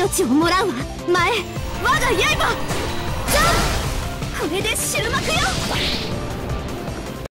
命をもらうわ。前我が刃。じゃあこれで終幕よ。